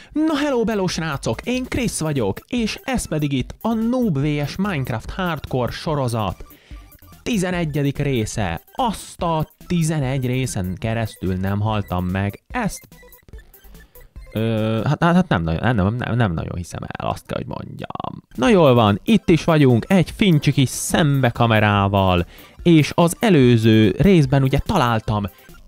Na hello bello srácok, én Krisz vagyok, és ez pedig itt a Noob vs Minecraft Hardcore sorozat 11. része. Azt a 11 részen keresztül nem haltam meg, ezt... Hát nem nagyon hiszem el, azt kell, hogy mondjam. Na jól van, itt is vagyunk egy fincsi kis szembekamerával, és az előző részben ugye találtam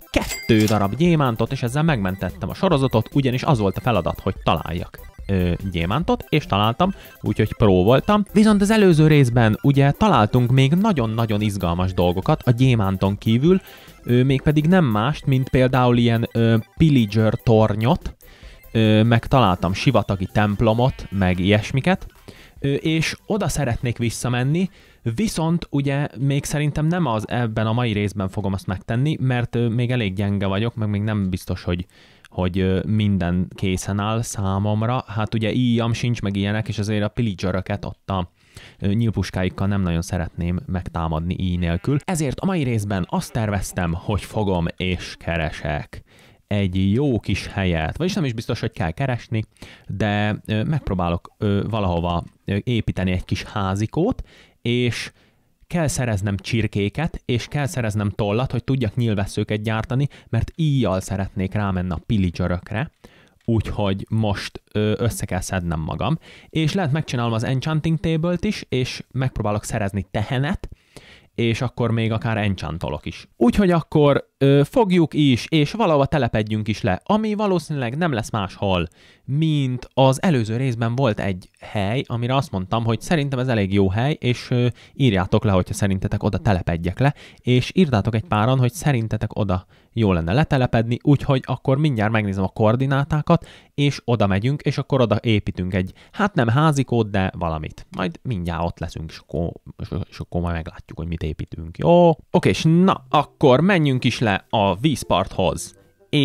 2 darab gyémántot, és ezzel megmentettem a sorozatot, ugyanis az volt a feladat, hogy találjak gyémántot, és találtam, úgyhogy pró voltam. Viszont az előző részben ugye találtunk még nagyon-nagyon izgalmas dolgokat a gyémánton kívül, mégpedig nem mást, mint például ilyen pillager tornyot, meg találtam sivatagi templomot, meg ilyesmiket, és oda szeretnék visszamenni, viszont ugye még szerintem nem ebben a mai részben fogom azt megtenni, mert még elég gyenge vagyok, meg még nem biztos, hogy minden készen áll számomra. Hát ugye íjam sincs, meg ilyenek, és azért a pillageröket ott a nyílpuskáikkal nem nagyon szeretném megtámadni íj nélkül. Ezért a mai részben azt terveztem, hogy fogom és keresek egy jó kis helyet, vagyis nem is biztos, hogy kell keresni, de megpróbálok valahova építeni egy kis házikót, és kell szereznem csirkéket, és kell szereznem tollat, hogy tudjak nyílvesszőket gyártani, mert íjjal szeretnék rámenni a pillagerökre, úgyhogy most össze kell szednem magam, és lehet megcsinálom az enchanting table-t is, és megpróbálok szerezni tehenet, és akkor még akár enchantolok is. Úgyhogy akkor fogjuk is, és valahova telepedjünk is le, ami valószínűleg nem lesz máshol, mint az előző részben volt egy hely, amire azt mondtam, hogy szerintem ez elég jó hely, és írjátok le, hogyha szerintetek oda telepedjek le, és írtátok egy páran, hogy szerintetek oda jó lenne letelepedni, úgyhogy akkor mindjárt megnézem a koordinátákat, és oda megyünk, és akkor oda építünk egy, hát nem házikót, de valamit. Majd mindjárt ott leszünk, és akkor majd meglátjuk, hogy mit építünk. Jó? Oké, és na, akkor menjünk is le a vízparthoz,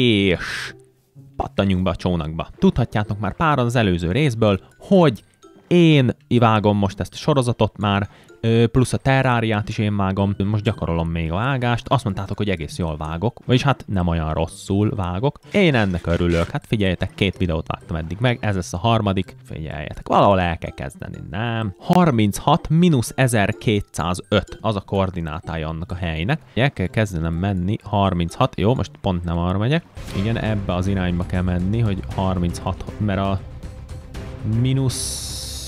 és pattanjunk be a csónakba. Tudhatjátok már páran az előző részből, hogy én vágom most ezt a sorozatot már, plusz a terráriát is én vágom, most gyakorolom még a vágást, azt mondtátok, hogy egész jól vágok, vagyis hát nem olyan rosszul vágok. Én ennek örülök, hát figyeljetek, 2 videót vágtam eddig meg, ez lesz a 3. Figyeljetek, valahol el kell kezdeni, nem? 36 mínusz 1205, az a koordinátája annak a helynek. El kell kezdenem menni, 36, jó, most pont nem arra megyek. Igen, ebbe az irányba kell menni, hogy 36, mert a mínusz...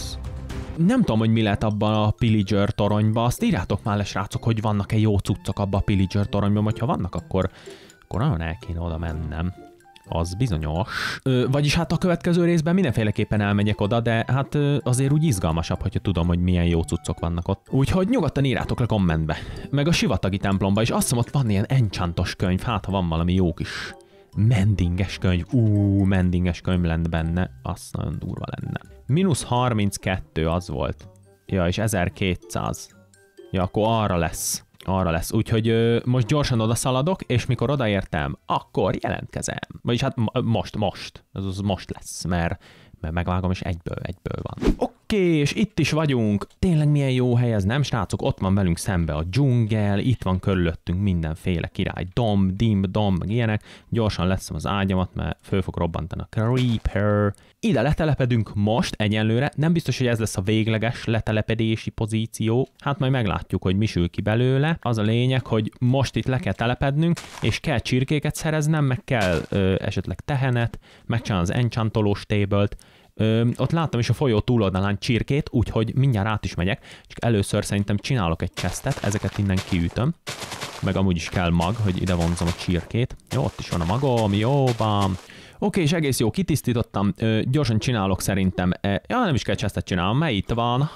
Nem tudom, hogy mi lett abban a pillager toronyban, azt írjátok már le, srácok, hogy vannak-e jó cuccok abban a pillager toronyban, vagy ha vannak, akkor nagyon el kéne oda mennem. Az bizonyos. Vagyis hát a következő részben mindenféleképpen elmegyek oda, de hát azért úgy izgalmasabb, hogyha tudom, hogy milyen jó cuccok vannak ott. Úgyhogy nyugodtan írjátok le kommentbe. Meg a sivatagi templomba is, azt hiszem, ott van ilyen enchantos könyv, hát ha van valami jó kis mendinges könyv. Mendinges könyv lenne benne, az nagyon durva lenne. Mínusz 32 az volt. Ja, és 1200. Ja, akkor arra lesz. Arra lesz. Úgyhogy most gyorsan oda szaladok, és mikor odaértem, akkor jelentkezem. Vagyis hát most. Ez most lesz, mert megvágom, és egyből van. Oké, és itt is vagyunk. Tényleg milyen jó hely ez, nem srácok? Ott van velünk szembe a dzsungel, itt van körülöttünk mindenféle király, domb, meg ilyenek. Gyorsan leszem az ágyamat, mert föl fog robbantani a creeper. Ide letelepedünk most egyenlőre, nem biztos, hogy ez lesz a végleges letelepedési pozíció. Hát majd meglátjuk, hogy mi sül ki belőle. Az a lényeg, hogy most itt le kell telepednünk, és kell csirkéket szereznem, meg kell esetleg tehenet, megcsinálni az enchantolós table-t. Ott láttam is a folyó túloldalán csirkét, úgyhogy mindjárt át is megyek, csak először szerintem csinálok egy chestet, ezeket innen kiütöm, meg amúgy is kell mag, hogy ide vonzom a csirkét. Jó, ott is van a magom, jó van. Oké, és egész jó, kitisztítottam, gyorsan csinálok szerintem, ja, nem is kell chestet csinálnom, mert itt van.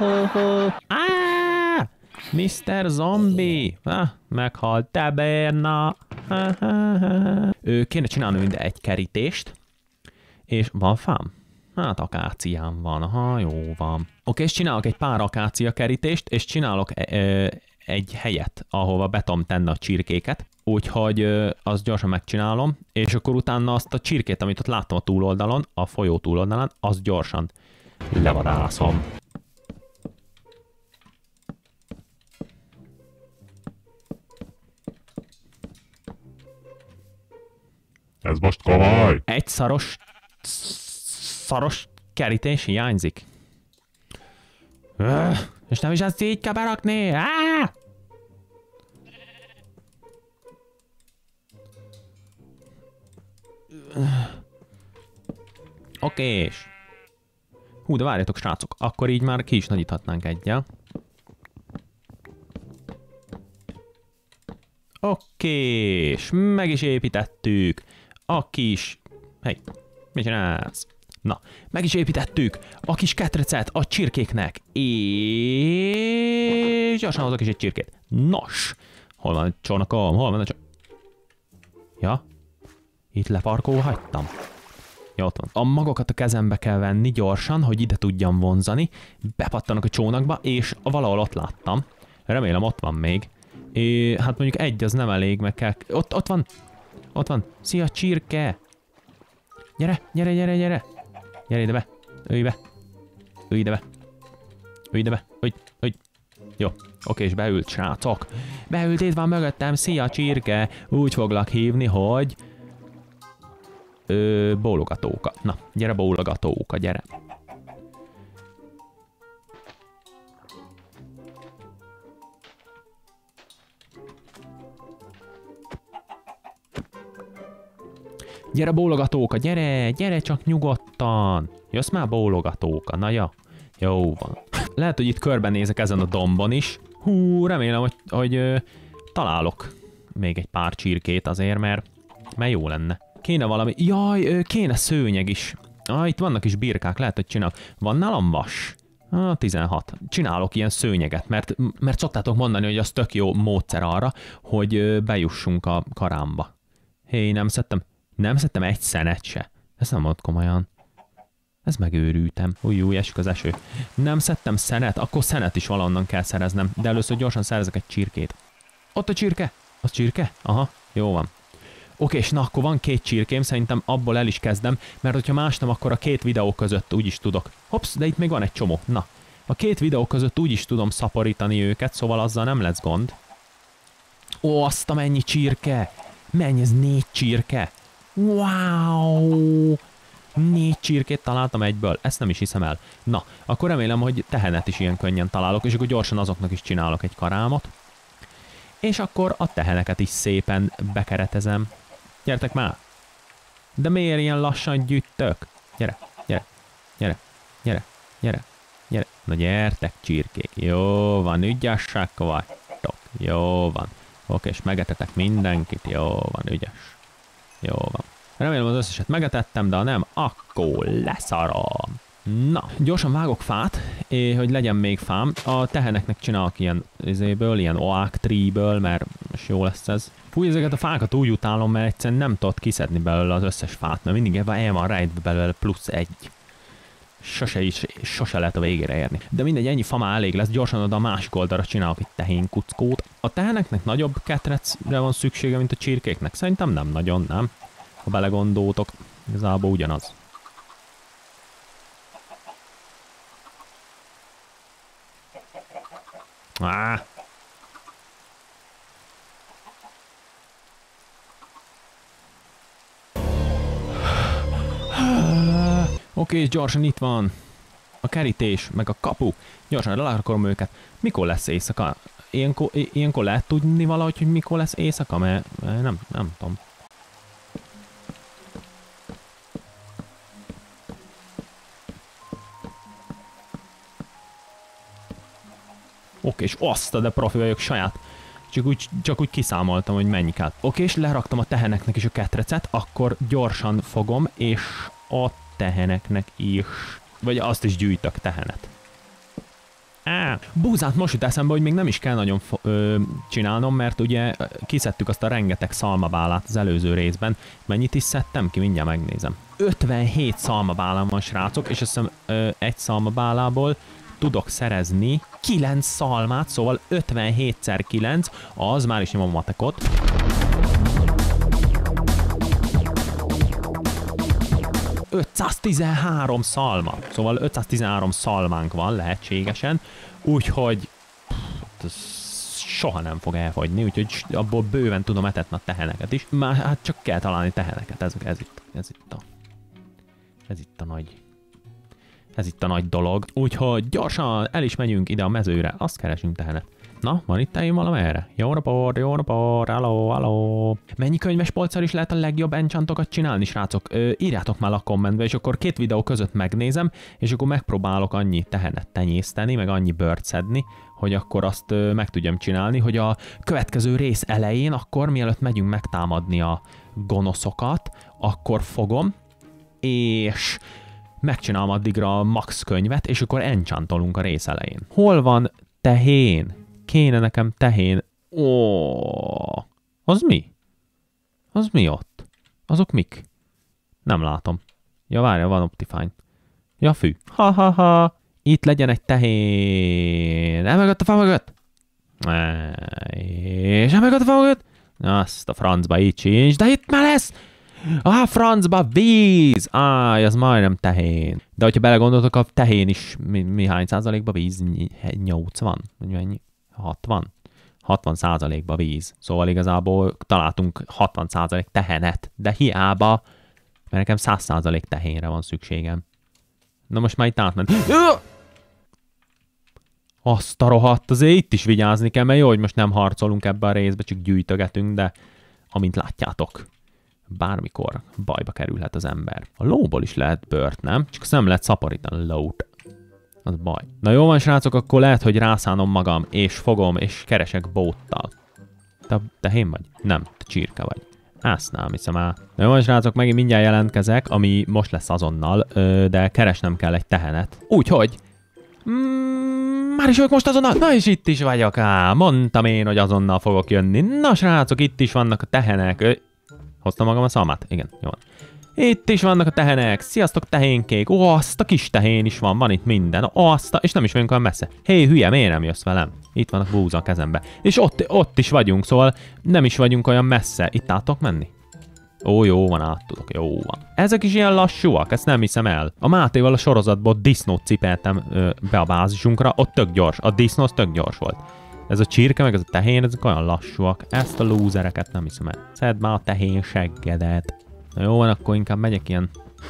Mr. Zombie! Meghalt, te bérna! Kéne csinálni mind egy kerítést, és van fám? Hát akáciám van, aha, jó van. Oké, és csinálok egy pár akácia kerítést, és csinálok egy helyet, ahova be tudom tenni a csirkéket, úgyhogy azt gyorsan megcsinálom, és akkor utána azt a csirkét, amit ott láttam a túloldalon, a folyó túloldalán, azt gyorsan levadászom. Ez most komoly. Egy szaros szaros kerítés hiányzik. És nem is ezt így kell berakni? Okés. Hú, de várjatok, srácok, akkor így már ki is nagyíthatnánk egyel. Okés, meg is építettük a kis... Hey, mit csinálsz? Na, meg is építettük a kis ketrecet a csirkéknek, és gyorsan hozok is egy csirkét. Nos, hol van a csónakom? Hol van a Ja, itt leparkol hagytam. Ja, ott van. A magokat a kezembe kell venni gyorsan, hogy ide tudjam vonzani. Bepattanok a csónakba, és valahol ott láttam. Remélem ott van még. Hát mondjuk egy az nem elég, meg kell... Ott van! Ott van! Szia, csirke! Gyere, gyere, gyere, gyere! Gyere ide be! Ülj be! Ülj ide be! Ülj ide be! Ülj! Jó, oké, és beült, srácok! Beült, itt van mögöttem, szia, csirke! Úgy foglak hívni, hogy... bólogatóka. Na, gyere, bólogatóka, gyere! Gyere, bólogatóka, gyere, gyere csak nyugodtan. Jössz már, bólogatóka, na ja. Jó van. Lehet, hogy itt körbenézek ezen a dombon is. Hú, remélem, hogy találok még egy pár csirkét azért, mert jó lenne. Kéne valami, jaj, kéne szőnyeg is. Itt vannak is birkák, lehet, hogy csinálok. Van nálam vas? 16. Csinálok ilyen szőnyeget, mert szoktátok mondani, hogy az tök jó módszer arra, hogy bejussunk a karámba. Hé, nem szedtem egy szenet se. Ez nem volt komolyan. Ez megőrültem. Új, esik az eső. Nem szedtem szenet, akkor szenet is valahonnan kell szereznem. De először gyorsan szerezek egy csirkét. Ott a csirke? Az csirke? Aha, jó van. Oké, és na, akkor van 2 csirkém, szerintem abból el is kezdem, mert hogyha más nem, akkor a 2 videó között úgy is tudok. Hops, de itt még van egy csomó. Na, a 2 videó között úgy is tudom szaporítani őket, szóval azzal nem lesz gond. Ó, azt a mennyi csirke! Mennyi, ez 4 csirke! Wow! 4 csirkét találtam egyből, ezt nem is hiszem el. Na, akkor remélem, hogy tehenet is ilyen könnyen találok, és akkor gyorsan azoknak is csinálok egy karámot. És akkor a teheneket is szépen bekeretezem. Gyertek már! De miért ilyen lassan gyűjtök? Gyere, gyere, gyere, gyere, gyere, gyere. Na gyertek, csirkék, jó van, ügyesek vagytok, jó van. Oké, és megetetek mindenkit, jó van, ügyes. Jó van. Remélem az összeset megetettem, de ha nem, akkor leszarom. Na, gyorsan vágok fát, hogy legyen még fám. A teheneknek csinálok ilyen oak tree-ből, mert most jó lesz ez. Fúj, ezeket a fákat úgy utálom, mert egyszerűen nem tudod kiszedni belőle az összes fát, mert mindig el van rejtve belőle +1. Sose lehet a végére érni. De mindegy, ennyi fa már elég lesz, gyorsan oda a másik oldalra csinálok egy tehénkuckót. A teheneknek nagyobb ketrecre van szüksége, mint a csirkéknek? Szerintem nem nagyon, nem? Ha belegondoltok, igazából ugyanaz. Oké, és gyorsan itt van a kerítés, meg a kapu. Gyorsan lerakom őket. Mikor lesz éjszaka? Ilyenkor lehet tudni valahogy, hogy mikor lesz éjszaka? Mert nem tudom. Oké, és azt, de profi vagyok saját. Csak úgy kiszámoltam, hogy mennyi kell. Oké, és leraktam a teheneknek is a ketrecet, akkor gyorsan fogom, és a teheneknek is. Vagy azt is gyűjtök, tehenet. Búzát most jut eszembe, hogy még nem is kell nagyon csinálnom, mert ugye kiszedtük azt a rengeteg szalmabálát az előző részben. Mennyit is szedtem ki? Mindjárt megnézem. 57 szalmabálám van, srácok, és azt hiszem egy szalmabálából tudok szerezni 9 szalmát, szóval 57x9, az már is nyomom a matekot. ...513 szalma. Szóval 513 szalmánk van lehetségesen, úgyhogy soha nem fog elfogyni, úgyhogy abból bőven tudom etetni a teheneket is. Már hát csak kell találni teheneket, ez itt a nagy Ez itt a nagy dolog. Úgyhogy gyorsan el is megyünk ide a mezőre. Azt keresünk tehenet. Na, van itt tehén valamerre? Jó napot, halló. Mennyi könyves polccal is lehet a legjobb enchantokat csinálni, srácok? Írjátok már a kommentbe, és akkor 2 videó között megnézem, és akkor megpróbálok annyi tehenet tenyészteni, meg annyi bőrt szedni, hogy akkor azt meg tudjam csinálni, hogy a következő rész elején, akkor mielőtt megyünk megtámadni a gonoszokat, akkor fogom, és megcsinálom addigra a max könyvet, és akkor enchantolunk a rész elején. Hol van tehén? Kéne nekem tehén. Az mi? Az mi ott? Azok mik? Nem látom. Ja, várja, van Optifine. Ja, fű. Ha. Itt legyen egy tehén. Emögött a fa mögött. És emögött a fa mögött. Azt a francba így sincs, de itt már lesz. Francba víz! Az majdnem tehén. De hogyha belegondoltok, a tehén is mi hány százalékba víz? 80? Vagy mennyi? 60? 60%-ba víz. Szóval igazából találtunk 60% tehenet, de hiába, mert nekem 100% tehénre van szükségem. Na most már itt átment. Azt a rohadt, azért itt is vigyázni kell, mert jó, hogy most nem harcolunk ebbe a részbe, csak gyűjtögetünk, de amint látjátok, bármikor bajba kerülhet az ember. A lóból is lehet bőrt, nem? Csak azt nem lehet szaporítani a lót. Az baj. Na jó van, srácok, akkor lehet, hogy rászánom magam, és fogom, és keresek bóttal. Te tehén vagy? Nem, te csirke vagy. Ezt nem hiszem el. Na jó van, srácok, megint mindjárt jelentkezek, ami most lesz azonnal, de keresnem kell egy tehenet. Úgyhogy... már is vagyok most azonnal? Na és itt is vagyok, mondtam én, hogy azonnal fogok jönni. Na srácok, itt is vannak a tehenek. Hoztam magam a szalmát? Igen, jó van. Itt is vannak a tehenek. Sziasztok, tehénkék. Azt a kis tehén is van itt minden. És nem is vagyunk olyan messze. Hé, hülye, miért nem jössz velem? Itt van a búza a kezembe. És ott is vagyunk, szóval nem is vagyunk olyan messze. Itt át menni? Jó van, át tudok, jó van. Ezek is ilyen lassúak, ezt nem hiszem el. A Mátéval a sorozatból disznót cipeltem be a bázisunkra, ott tök gyors. A disznó tök gyors volt. Ez a csirke, meg ez a tehén, ezek olyan lassúak. Ezt a lúzereket nem hiszem el. Szedd már a tehén seggedet. Na jó van, akkor inkább megyek ilyen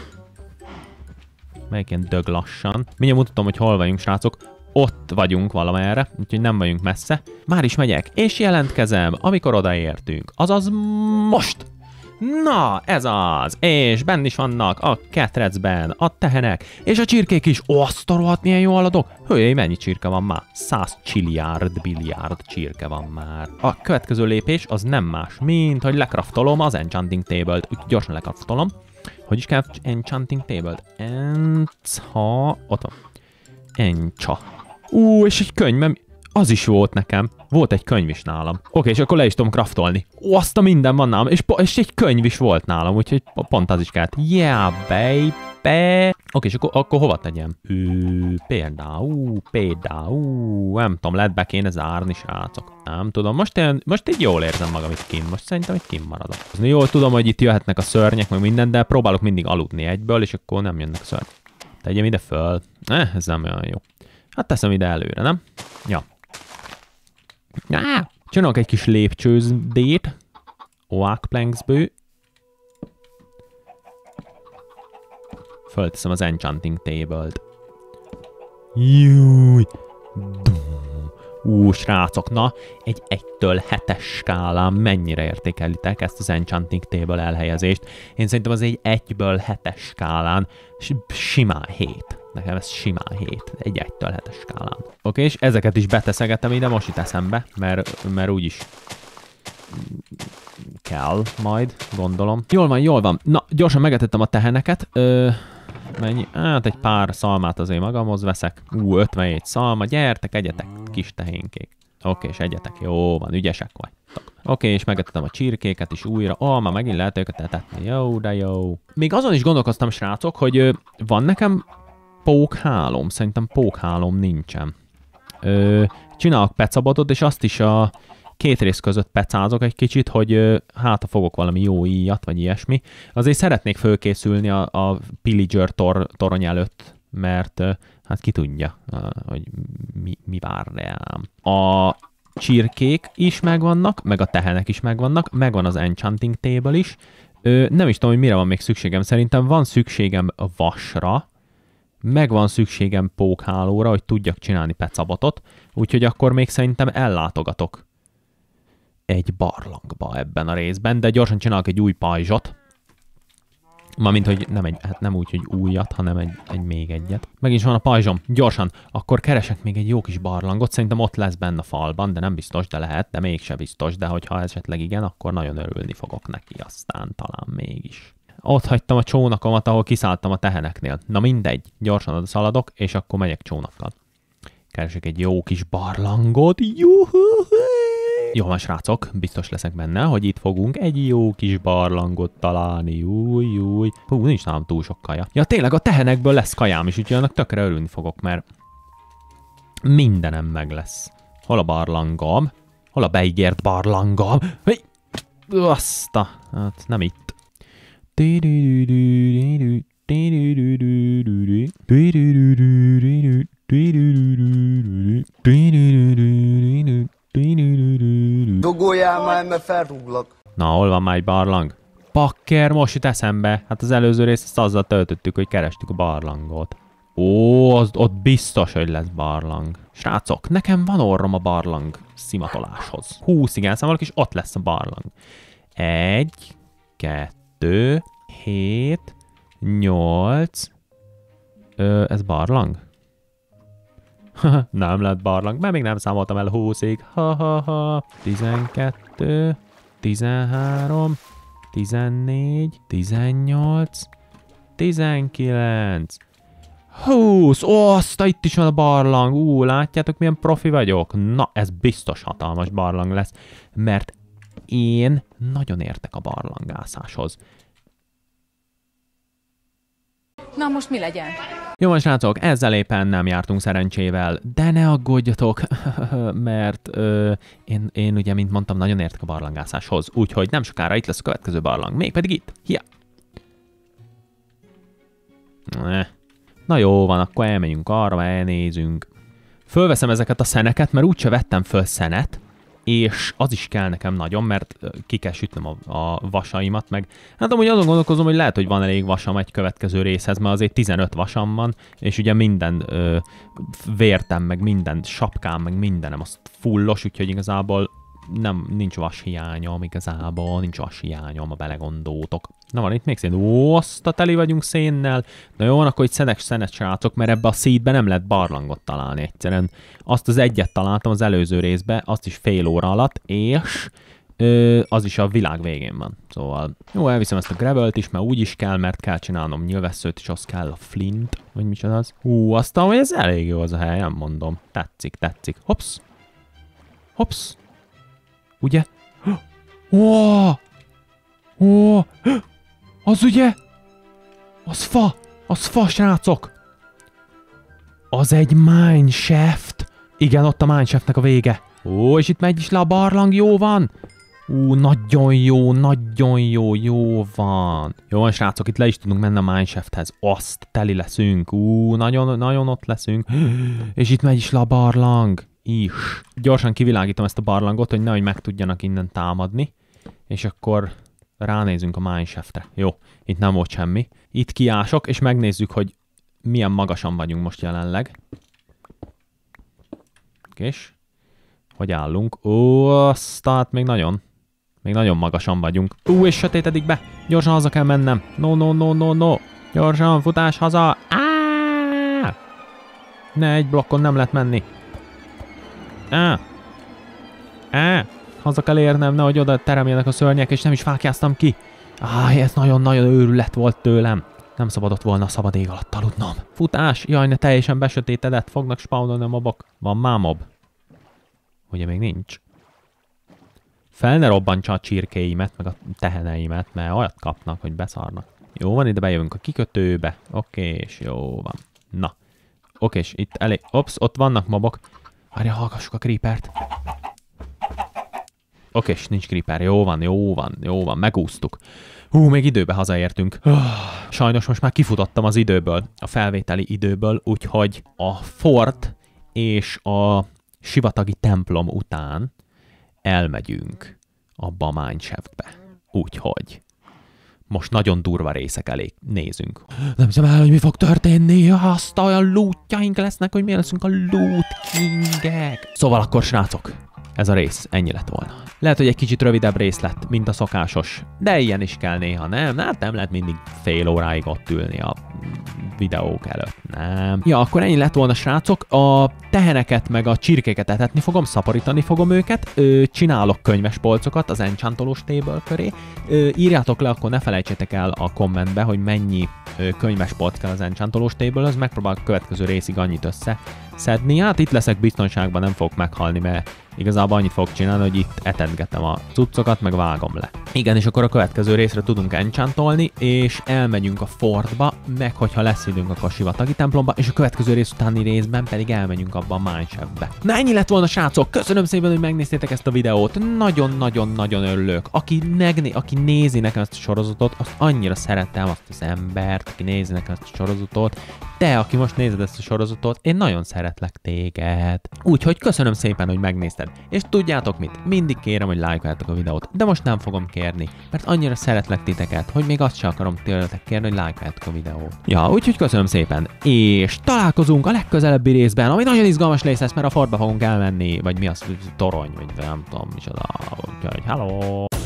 dög lassan. Mindjárt mutatom, hogy hol vagyunk, srácok. Ott vagyunk valamerre, úgyhogy nem vagyunk messze. Már is megyek, és jelentkezem, amikor odaértünk. Azaz most! Na, ez az! És benn is vannak a ketrecben a tehenek, és a csirkék is. Azt a rohadt, milyen jó haladok! Hőjé, mennyi csirke van már? 100 billiárd csirke van már. A következő lépés az nem más, mint hogy lekraftolom az enchanting table-t. Úgy gyorsan lekraftolom. Hogy is kell enchanting table-t? Ott van. Encsa. És egy könyvem. Az is volt nekem. Volt egy könyv is nálam. Oké, és akkor le is tudom craftolni. Azt a minden van nálam. És egy könyv is volt nálam, úgyhogy pont az is kellett. Yeah, baby. Oké, és akkor hova tegyem? Például, nem tudom, lehet be kéne zárni, srácok. Nem tudom, most így jól érzem magam itt kint. Most szerintem itt kint maradok. Jól tudom, hogy itt jöhetnek a szörnyek, meg minden, de próbálok mindig aludni egyből, és akkor nem jönnek a szörnyek. Tegyem ide föl. Ez nem olyan jó. Hát teszem ide előre, nem? Ja. Csinálok egy kis lépcsőzdét. Oak planksből. Fölteszem az enchanting table-t. Júj! Srácok, na, egy 1-től 7-es skálán mennyire értékelitek ezt az enchanting table elhelyezést? Én szerintem az egy 1-ből 7-es skálán simán 7. Nekem ez simán 7. Egy 1-től 7-es skálán. Oké, és ezeket is beteszegettem ide, most itt eszembe, mert úgyis kell majd, gondolom. Jól van. Na, gyorsan megetettem a teheneket. Mennyi? Hát egy pár szalmát azért magamhoz veszek. 57 szalma, gyertek, egyetek, kis tehénkék. Oké, és egyetek, jó van, ügyesek vagytok. Oké, és megetettem a csirkéket is újra. Már megint lehet őket etetni, jó, de jó. Még azon is gondolkoztam, srácok, hogy van nekem pókhálom. Szerintem pókhálom nincsen. Csinálok pecabotot, és azt is a 2 rész között pecázok egy kicsit, hogy hát fogok valami jó íjat, vagy ilyesmi. Azért szeretnék fölkészülni a Pillager torony előtt, mert hát ki tudja, hogy mi vár rám. A csirkék is megvannak, meg a tehenek is megvan az enchanting table is. Nem is tudom, hogy mire van még szükségem. Szerintem van szükségem vasra, meg van szükségem pókhálóra, hogy tudjak csinálni pecabotot, úgyhogy akkor még szerintem ellátogatok egy barlangba ebben a részben, de gyorsan csinálok egy új pajzsot. Mármint, hogy nem úgy, hogy újat, hanem még egyet. Megint is van a pajzsom, gyorsan, akkor keresek még egy jó kis barlangot, szerintem ott lesz benne a falban, de nem biztos, de lehet, de mégse biztos, de hogyha esetleg igen, akkor nagyon örülni fogok neki, aztán talán mégis. Ott hagytam a csónakomat, ahol kiszálltam a teheneknél. Na mindegy, gyorsan oda szaladok, és akkor megyek csónakkal. Keresek egy jó kis barlangot, juhu! Jó van, srácok, biztos leszek benne, hogy itt fogunk egy jó kis barlangot találni. Júj. Hú, nincs nálam túl sok kaja. Ja, tényleg a tehenekből lesz kajám is, úgyhogy annak tökre örülni fogok, mert mindenem meg lesz. Hol a barlangom? Hol a beígért barlangom? Hey! Azta! Hát nem itt. Duguljál már, mert felrúglak. Na, hol van már egy barlang? Pakker, most jut eszembe. Hát az előző részt ezt azzal töltöttük, hogy kerestük a barlangot. Ó, ott biztos, hogy lesz barlang. Srácok, nekem van orrom a barlang szimatoláshoz. 20-ig elszámolok, és ott lesz a barlang. 1, 2, 7, 8. Ez barlang? Nem lett barlang, mert még nem számoltam el 20-ig. 12, 13, 14, 18, 19, 20. Oszta, itt is van a barlang. Látjátok, milyen profi vagyok? Na, ez biztos hatalmas barlang lesz, mert én nagyon értek a barlangászáshoz. Na most mi legyen? Jó van, srácok, ezzel éppen nem jártunk szerencsével, de ne aggódjatok, mert én ugye, mint mondtam, nagyon értek a barlangászáshoz, úgyhogy nem sokára itt lesz a következő barlang, mégpedig itt. Hia! Na jó van, akkor elmegyünk arra, elnézünk. Fölveszem ezeket a szeneket, mert úgyse vettem föl szenet, és az is kell nekem nagyon, mert ki kell sütnöm a vasaimat, meg hát amúgy azon gondolkozom, hogy lehet, hogy van elég vasam egy következő részhez, mert azért 15 vasam van, és ugye minden vértem, meg minden sapkám, meg mindenem az fullos, úgyhogy igazából nincs vas hiányom, nincs vas hiányom, ha belegondoltok. Na van itt még szén. Ó, azt a teli vagyunk szénnel. Na jó, akkor itt szenet srácok, mert ebbe a seedbe nem lehet barlangot találni egyszerűen. Azt az egyet találtam az előző részbe, azt is fél óra alatt, és az is a világ végén van. Szóval jó, elviszem ezt a gravelt is, mert úgy is kell, mert kell csinálnom nyilvesszőt, és az kell a flint, vagy micsoda az. Aztán, hogy ez elég jó az a hely, nem mondom. Tetszik. Hops. Ugye? Az ugye? Az fa, srácok! Az egy mineshaft. Igen, ott a mineshaftnek a vége. És itt megy is le a barlang, jó van? Nagyon jó, jó van. Jó van, srácok, itt le is tudunk menni a mineshafthez. Azt, teli leszünk. Nagyon ott leszünk. És itt megy is le a barlang. Is. Gyorsan kivilágítom ezt a barlangot, hogy nehogy meg tudjanak innen támadni. És akkor ránézünk a mineshaftre. Jó, itt nem volt semmi. Itt kiások, és megnézzük, hogy milyen magasan vagyunk most jelenleg. És hogy állunk? Tehát még nagyon magasan vagyunk. És sötétedik be. Gyorsan haza kell mennem. No. Gyorsan, futás haza. Ne, egy blokkon nem lehet menni. Haza kell érnem, nehogy oda teremjenek a szörnyek, és nem is fákjáztam ki. Ez nagyon-nagyon őrület volt tőlem. Nem szabadott volna a szabad ég alatt aludnom. Futás! Jaj, ne teljesen besötétedett, fognak spawnolni a mobok. Van már mob? Ugye még nincs. Fel ne robbantsa a csirkéimet, meg a teheneimet, mert olyat kapnak, hogy beszarnak. Jó van, ide bejövünk a kikötőbe. Oké, és jó van. Na. Oké, és itt elég... ott vannak mobok. Várja, hallgassuk a creepert. Oké, és nincs creeper. Jó van, megúsztuk. Még időbe hazaértünk. Sajnos most már kifutottam az időből, a felvételi időből, úgyhogy a fort és a sivatagi templom után elmegyünk abba a mineshaftbe. Úgyhogy most nagyon durva részek elé nézünk. Nem hiszem el, hogy mi fog történni, azt olyan lootjaink lesznek, hogy mi leszünk a loot kingek. Szóval akkor srácok, ez a rész ennyi lett volna. Lehet, hogy egy kicsit rövidebb rész lett, mint a szokásos, de ilyen is kell néha, nem? Hát nem lehet mindig fél óráig ott ülni a videók előtt, nem. Ja, akkor ennyi lett volna, srácok. A teheneket meg a csirkéket etetni fogom, szaporítani fogom őket, csinálok könyves polcokat az enchantolós table köré. Írjátok le, akkor ne felejtsétek el a kommentbe, hogy mennyi könyves polc kell az enchantolós table-höz, megpróbálok a következő részig annyit összeszedni. Hát itt leszek biztonságban, nem fogok meghalni, mert igazából annyit fogok csinálni, hogy itt etetgetem a cuccokat, meg vágom le. Igen, és akkor a következő részre tudunk enchantolni, és elmegyünk a fortba, meg hogyha lesz időnk, akkor a sivatagi templomba, és a következő rész utáni részben pedig elmegyünk abba a mineshaftbe. Na ennyi lett volna, srácok! Köszönöm szépen, hogy megnéztétek ezt a videót. Nagyon-nagyon-nagyon örülök. Aki nézi nekem ezt a sorozatot, azt annyira szeretem azt az embert, aki nézi nekem ezt a sorozatot. Te, aki most nézed ezt a sorozatot, én nagyon szeretlek téged. Úgyhogy köszönöm szépen, hogy megnézted. És tudjátok mit? Mindig kérem, hogy lájkoljátok a videót, de most nem fogom kérni, mert annyira szeretlek titeket, hogy még azt sem akarom tőletek kérni, hogy lájkoljátok a videót. Ja, úgyhogy köszönöm szépen, és találkozunk a legközelebbi részben, ami nagyon izgalmas rész lesz, mert a fortba fogunk elmenni, vagy mi az, torony, vagy nem tudom, micsoda. Úgyhogy, hello!